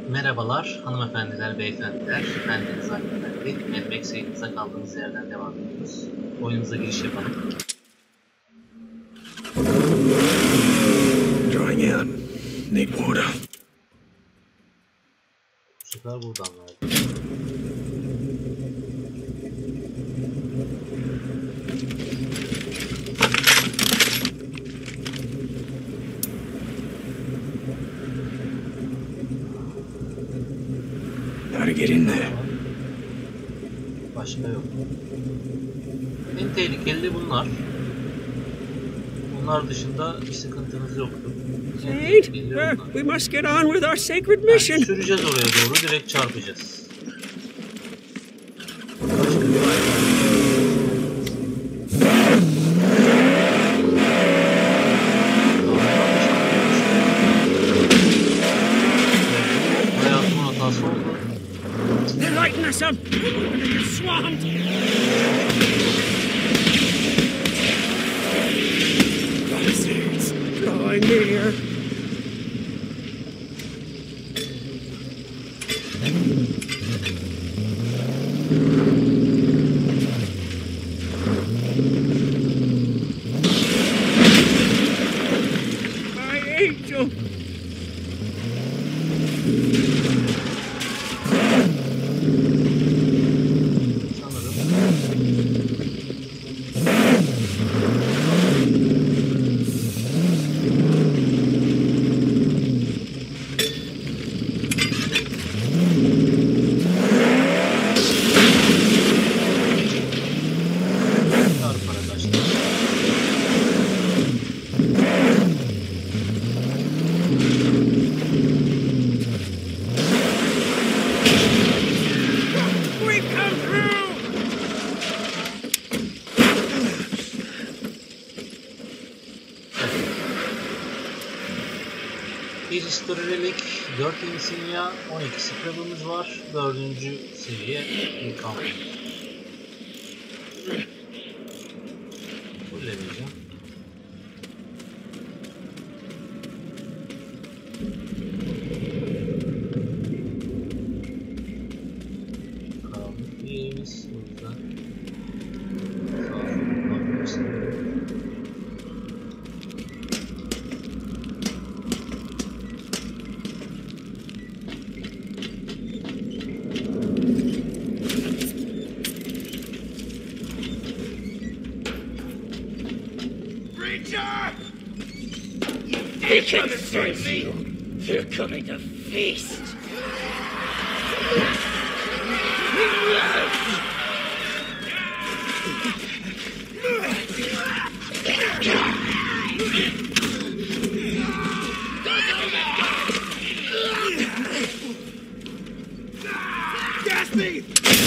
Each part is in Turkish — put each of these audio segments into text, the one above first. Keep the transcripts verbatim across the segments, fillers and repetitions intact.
Merhabalar hanımefendiler, beyefendiler. Ben Deniz Akgüvenli. Mad Max serimize kaldığımız yerden devam ediyoruz. Oyunumuza giriş yapalım. Drawing out. Need water. Bu sefer buradan verdim. How to get in there? Başka yok. En tehlikeli bunlar. Bunlar dışında bir sıkıntınız yoktur. Saint, we must get on with our sacred mission. Yani süreceğiz oraya doğru, direkt çarpacağız. Başka bir hayatımın hatası oldu. They're lighting us up. We're gonna get swamped. Bastards, drawing near. My angel. bir historirelik, dört insignia, on iki scrab'ımız var. dördüncü seviye bir kampanya. Fullemeyeceğim. Karanlık bir yerimiz, o yüzden sağ soluna bakabilirsin. They can sense you. They're coming to feast. Gas me!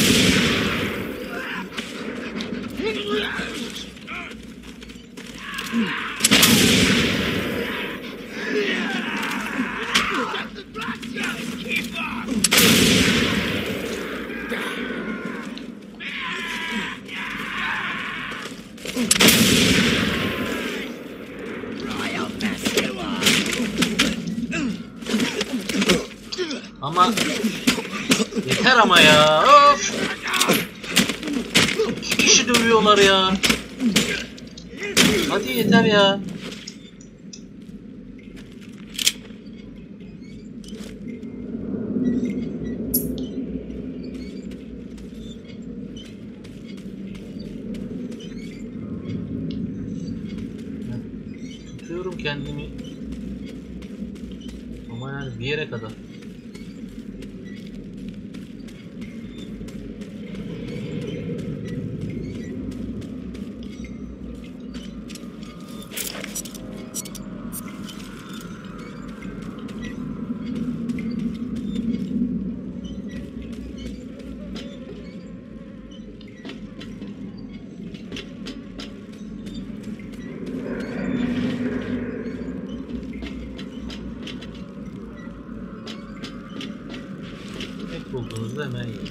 Ama yeter ama ya. Of. İki kişi dövüyorlar ya. Hadi yeter ya. Tutuyorum kendimi. Ama yani bir yere kadar. Bulduğunuzda hemen yiyin.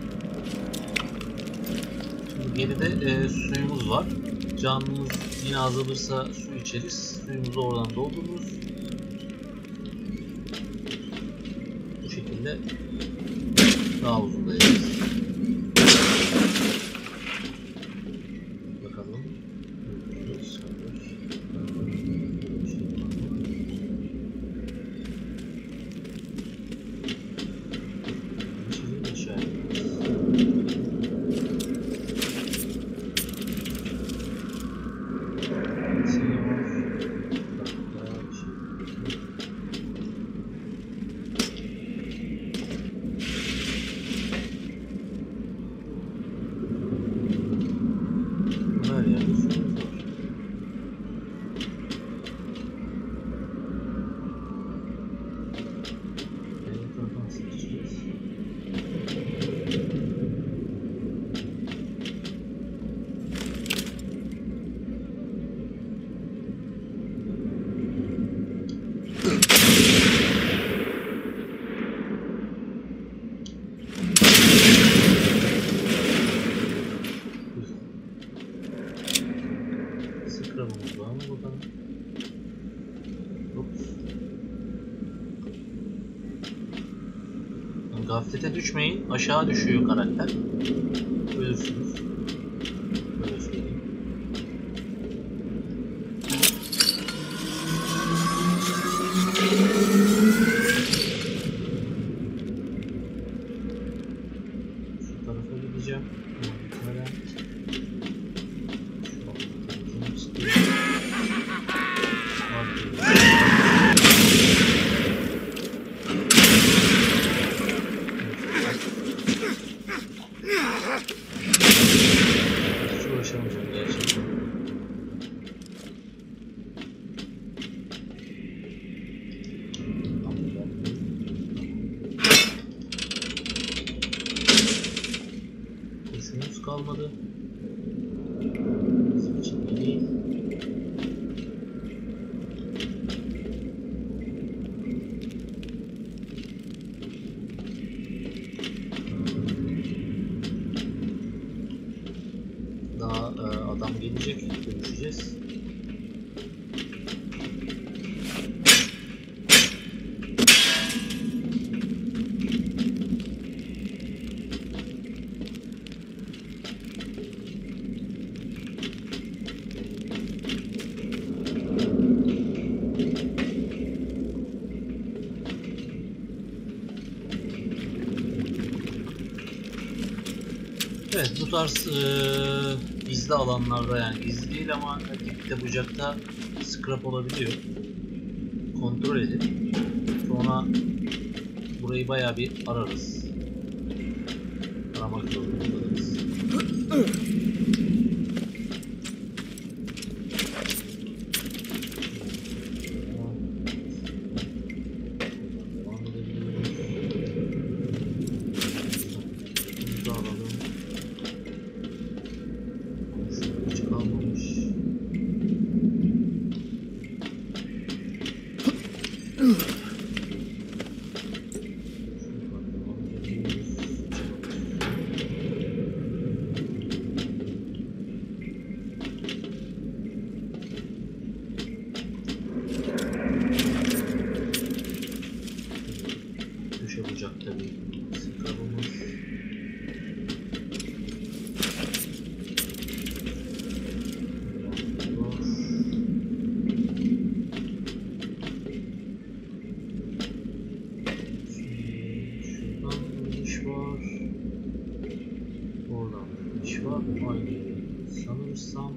Şimdi geride e, suyumuz var. Canımız yine azalırsa su içeriz. Suyumuzu oradan doldururuz. Bu şekilde. şekilde daha uzun dayanırız. Bakalım. Gaflete düşmeyin, aşağı düşüyor karakter. Ölürsünüz. Böyle söyleyeyim. Şu tarafa gideceğim. Gitmeden. Şu an istiyorum. Kurşunumuz kalmadı. Bizim için iyi değil. Daha e, adam gelecek, görüşeceğiz. Evet, bu tarz e, gizli alanlarda, yani gizli değil ama dipte bucakta scrap olabiliyor. Kontrol edin. Sonra burayı bayağı bir ararız. Aramak zorunda kalırız. Sanırsam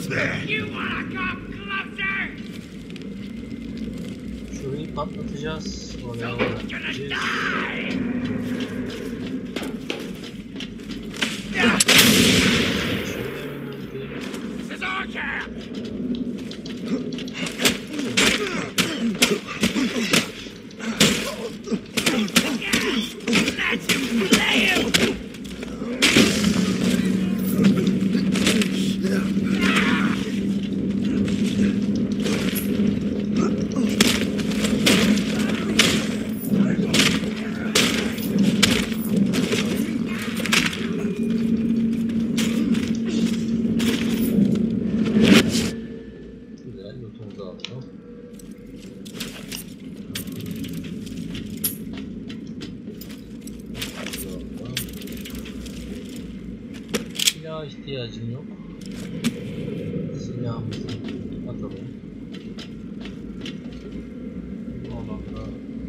You wanna come closer? Şurayı patlatacağız. Oraya Someone's gonna gideceğiz. die! This is our camp! Let him play him! Güzel, lootumuzu alalım. Silah ihtiyacım yok. Silahımızı atalım. Bu alanda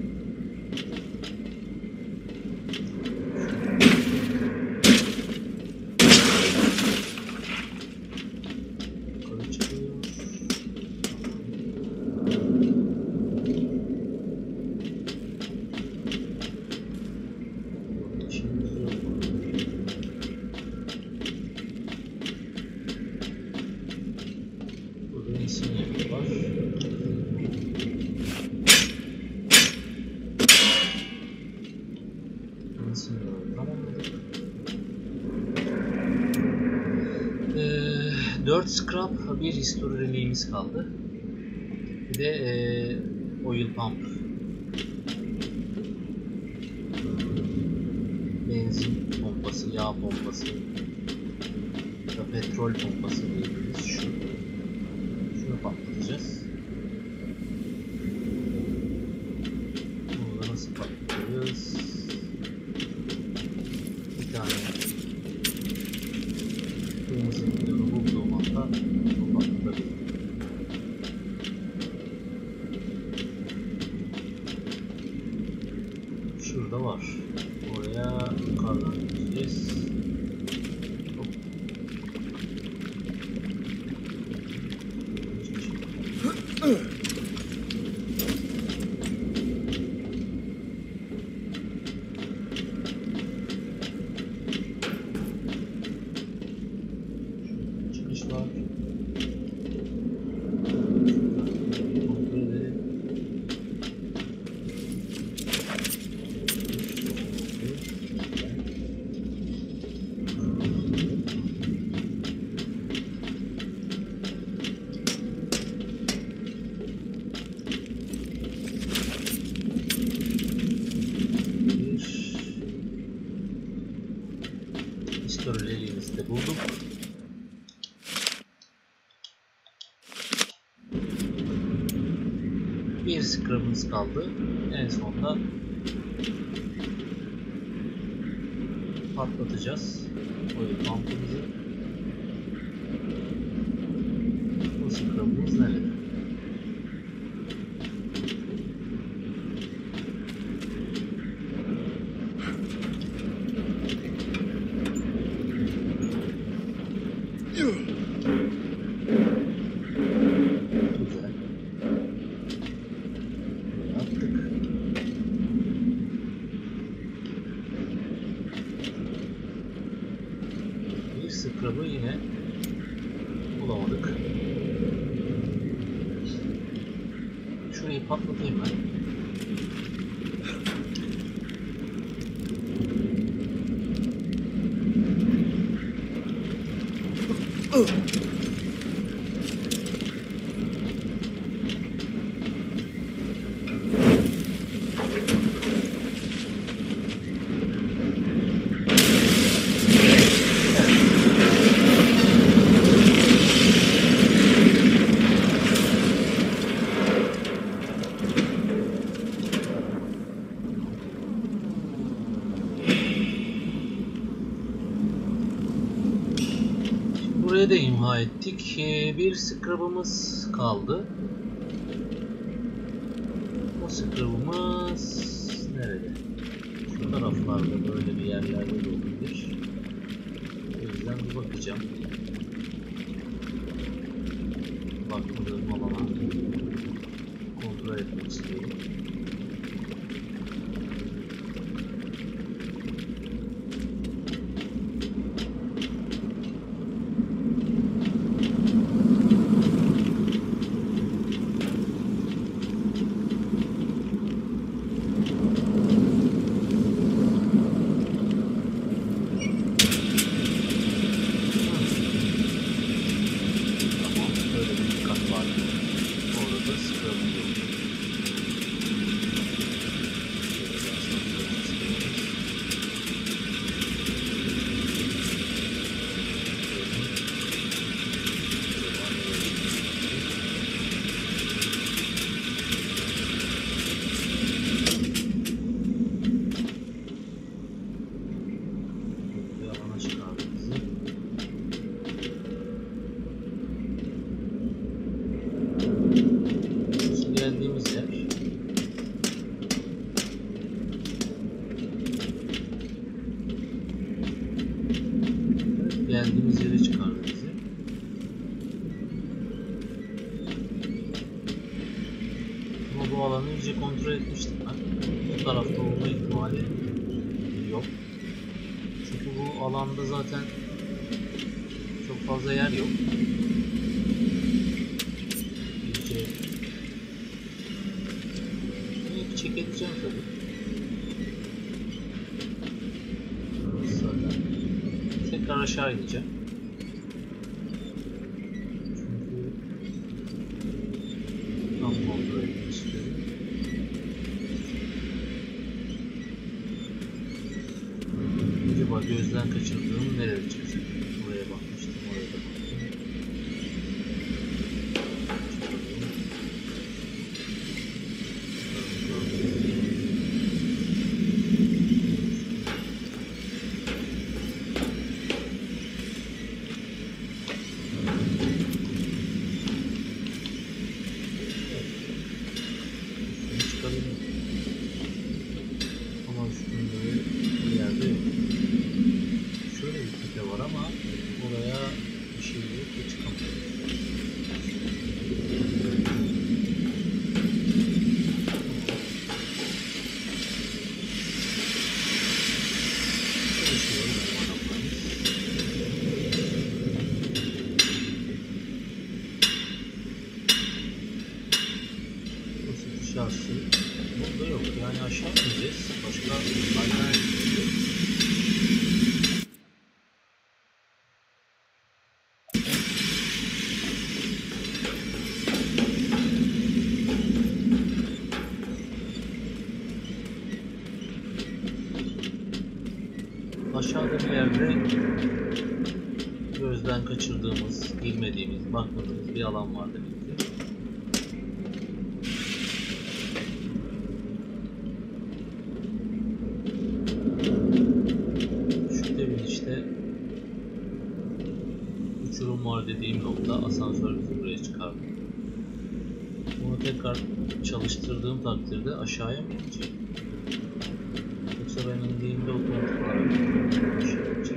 yukarı çıkıyor. İşimiz yok. Burada insigne var. Insigne'leri tamamladık. Ee, dört scrap, bir history reliğimiz kaldı. Bir de ee, oil pump. Benzin pompası, yağ pompası ya da petrol pompası diyebiliriz. Şu, şunu patlatacağız. Bunu da nasıl patlatıyoruz? Bir tane kırmızı bidonu bulduğum anda bunu patlatabilirim. Şurada var. Oraya yukarıdan gideceğiz. Hop. Şurada çıkış var. Kontrol edelim. Historilerimizi de bulduk. Bir scrub'ımız kaldı. En sonunda patlatacağız oil pump'ımızı. Bu scrub'ımız nerede? Güzel. Böyle attık. Bir scrub'ı yine bulamadık. Şurayı patlatayım ben. Burayı da imha ettik. Bir scrub'ımız kaldı. O scrub'ımız nerede? Şu taraflarda böyle bir yerlerde de olabilir. O yüzden bir bakacağım. yapmak istiyorum. Geldiğimiz yere çıkardı bizi. Ama bu alanı iyice kontrol etmiştim ben. Bu tarafta olma ihtimali yok. Çünkü bu alanda zaten çok fazla yer yok. İyice bir çek edeceğim tabii. Tekrar aşağı ineceğim. Çünkü tam kontrol etmek istiyorum. Acaba gözden kaçırdığım nereye çıkacak? Buraya bakmıştım, oraya da baktım. Ama üstünde bir yerde yok. Şöyle bir tepe var ama oraya bir şey yok ve çıkamıyoruz. Çalışıyoruz bu adamlarımız. Basit şahsı burada yok. Yani aşağı ineceğiz. Başka alternatif yok. Aşağıda bir yerde gözden kaçırdığımız, girmediğimiz, bakmadığımız bir alan var demek ki. Şu demin işte uçurum var dediğim nokta, asansör bizi buraya çıkardı. Bunu tekrar çalıştırdığım takdirde aşağıya mı inecek? Yoksa ben indiğimde otomatik olarak bir şey yapacak.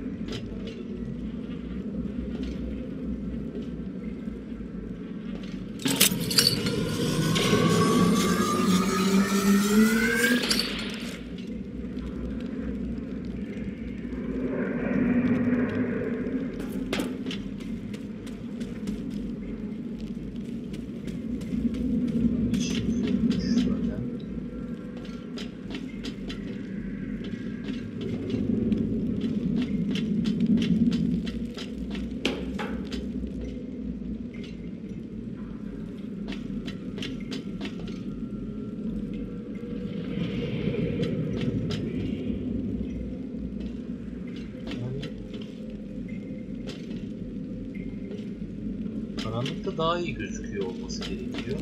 Karanlıkta daha iyi gözüküyor olması gerekiyor.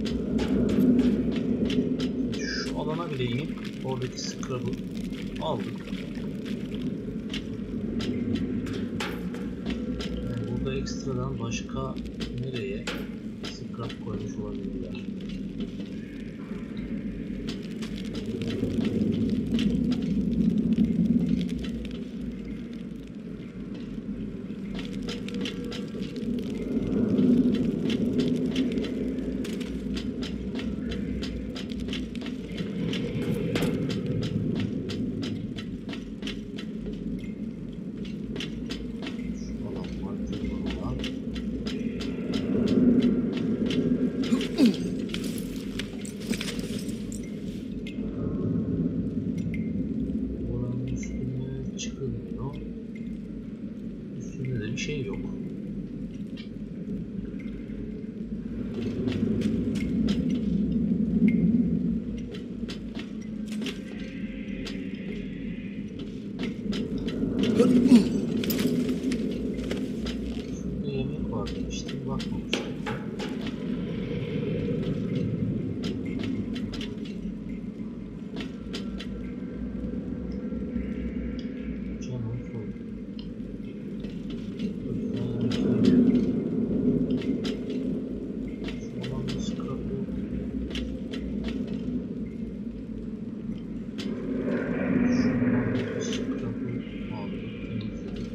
Şu alana bile inip oradaki scrub'ı aldık. Yani burada ekstradan başka nereye scrub koymuş olabilirler? şey yok. Şurada yemek var demiştim, bakmamıştım. Canım full. Şuradan bir scrap yok. Şuradan bir scrap yok. Aldık, temizledik.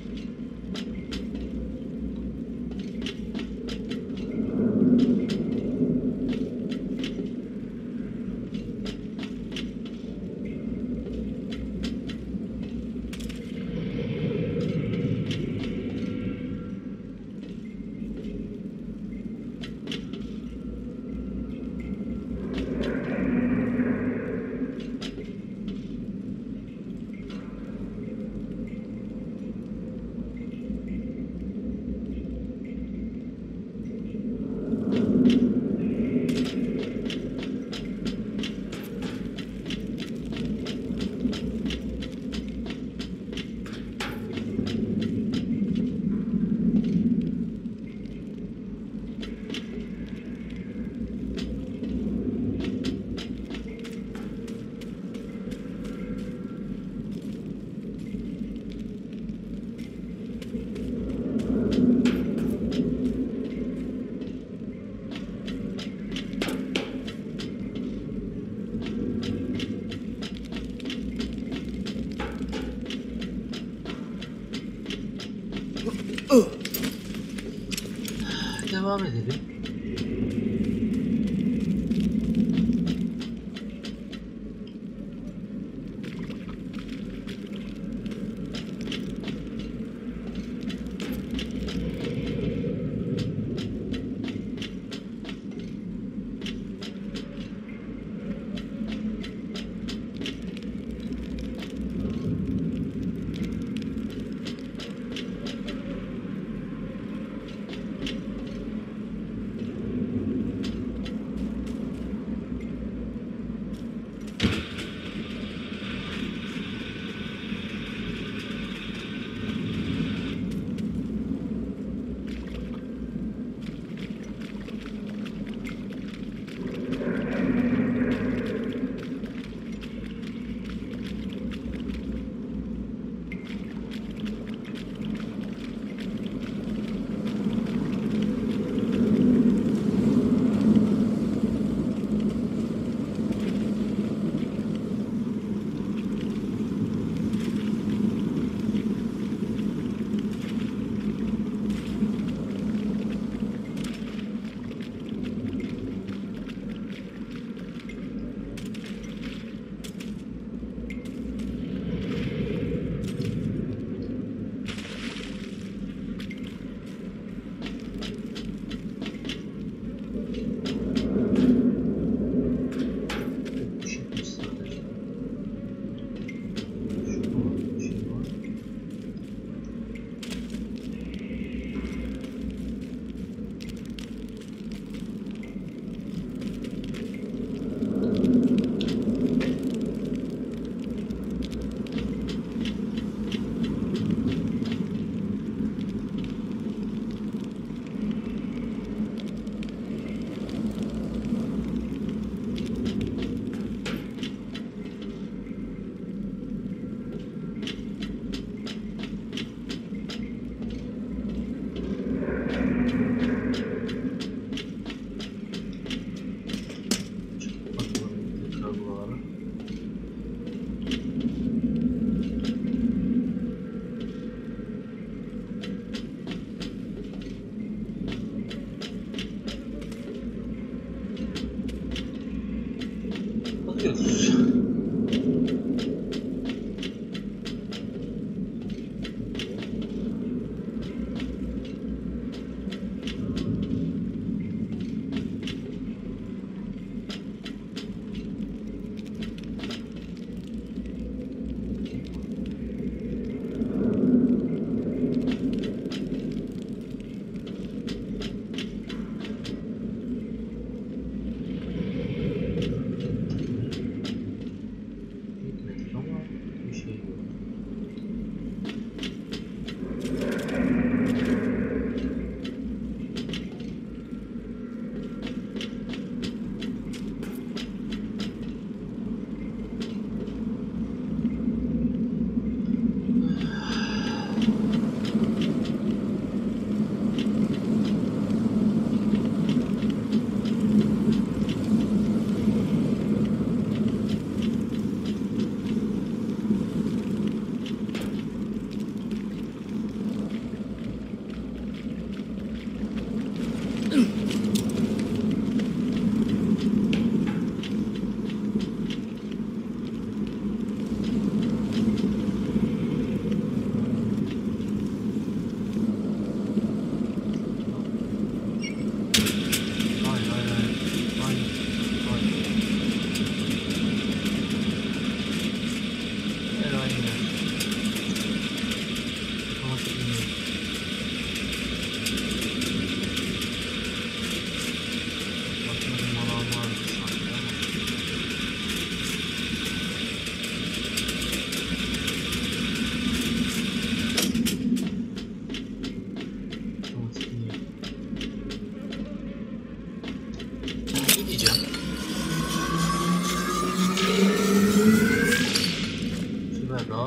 Devam edelim.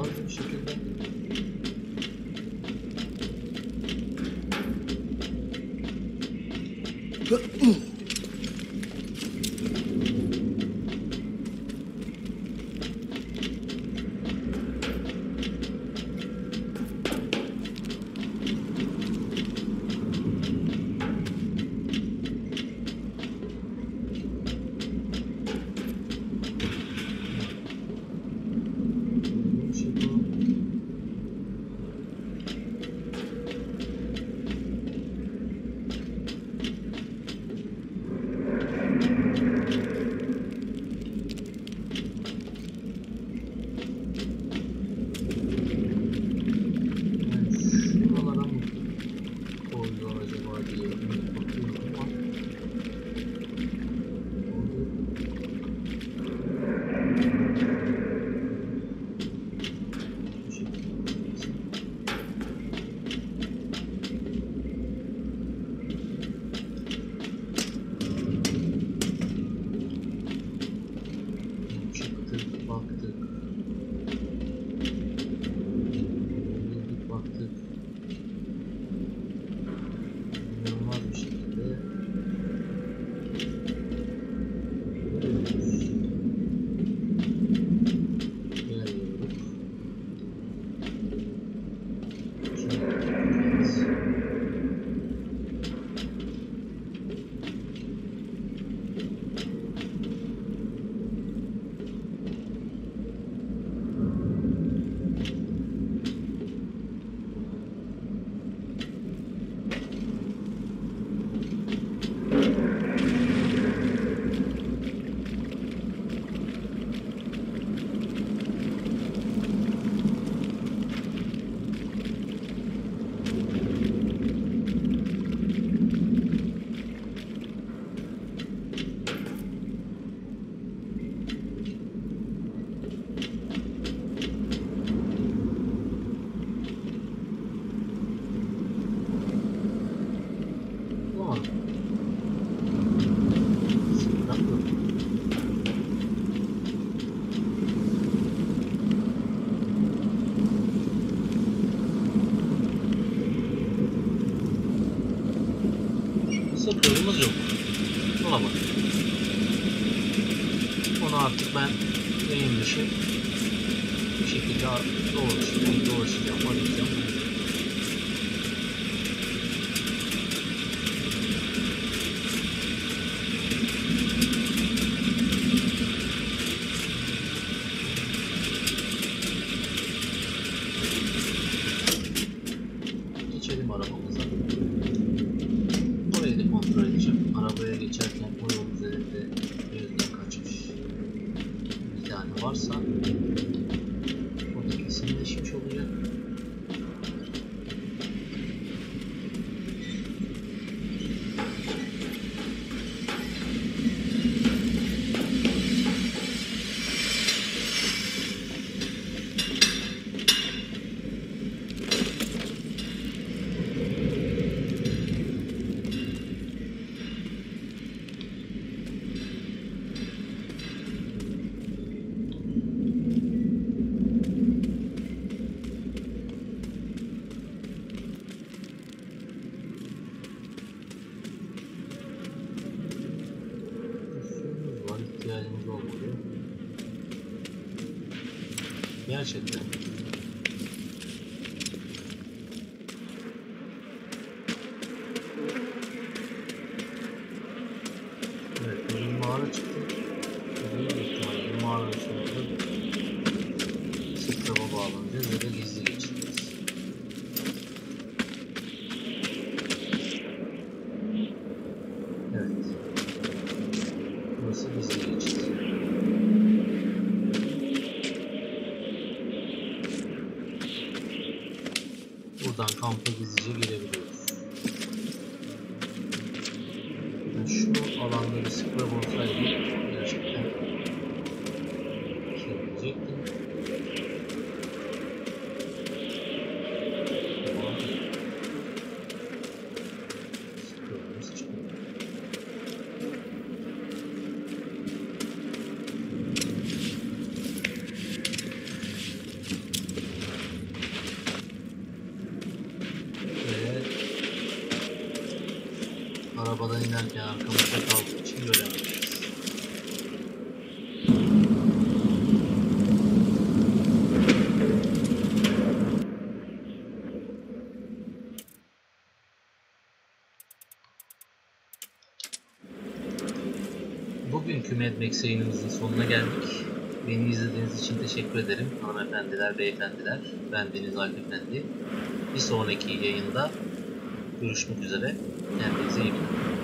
daha hızlı bir şekilde. Sıkıntımız yok. Bulamadım. Onu artık ben yayın dışı bir şekilde dolaşacağım, dolaşacağım, arayacağım. Geçelim arabamıza. Orayı da kontrol edeceğim. Arabaya geçerken o yol üzerinde gözden kaçmış bir tane varsa o da kesinleşmiş olacak. İhtiyacımız olmuyor. Gerçekten. Evet, bir mağara çıktı. Büyük ihtimalle bu mağara sonunda sıkraba bağlanacağız ya da gizli geçeceğiz. Evet. Burası gizli geçeceğiz. Buradan kampa gizlice girebiliyoruz. Yani şu alanda bir scrub olsaydı gerçekten sevilecektim. Ama scrub'ımız çıkıyor. arabadan inerken arkamızda kaldığı için göremeyiz. Bugünkü Mad Max yayınımızın sonuna geldik. Beni izlediğiniz için teşekkür ederim hanımefendiler, beyefendiler. Ben Deniz Alp Efendi. Bir sonraki yayında görüşmek üzere. Kendinize iyi bakın.